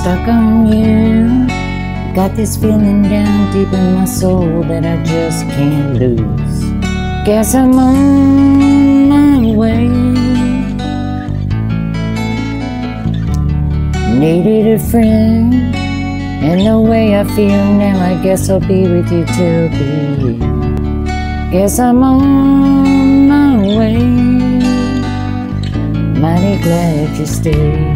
stuck on you. Got this feeling down deep in my soul that I just can't lose. Guess I'm on my way. Needed a friend, and the way I feel now, I guess I'll be with you till the end. Guess I'm on my way. Mighty glad you stayed.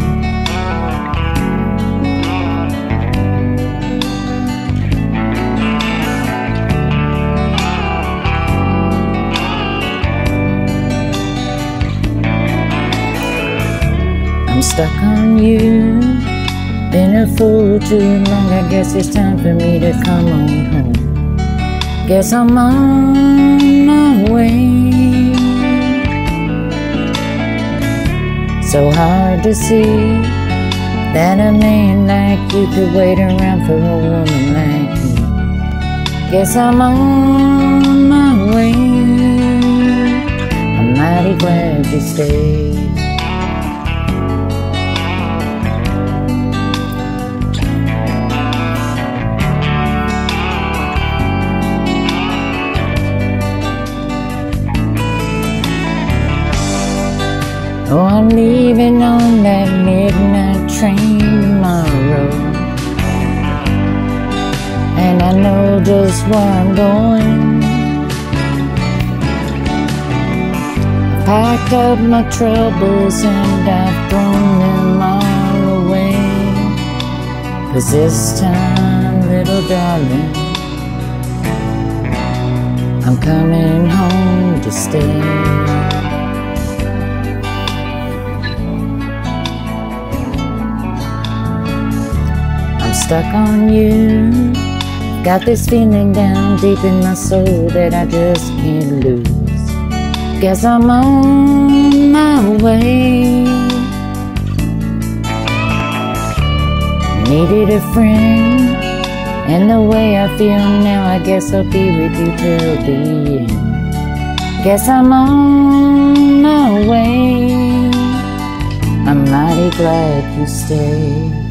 I'm stuck on you. Been a fool too long. I guess it's time for me to come on home. Guess I'm on my way. So hard to see that a man like you could wait around for a woman like me. Guess I'm on my way. I'm mighty glad you stayed. Oh, I'm leaving on that midnight train tomorrow, and I know just where I'm going. I packed up my troubles and I've thrown them all away. 'Cause this time, little darling, I'm coming home to stay. Stuck on you. Got this feeling down deep in my soul that I just can't lose. Guess I'm on my way. Needed a friend, and the way I feel now, I guess I'll be with you till the end. Guess I'm on my way. I'm mighty glad you stayed.